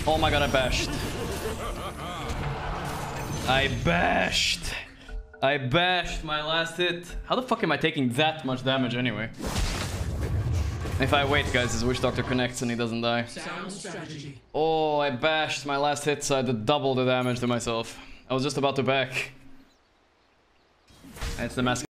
Oh my god, I bashed. I bashed my last hit. How the fuck am I taking that much damage anyway? If I wait, guys, his Witch Doctor connects and he doesn't die. Oh, I bashed my last hit, so I did double the damage to myself. I was just about to back. It's the mask.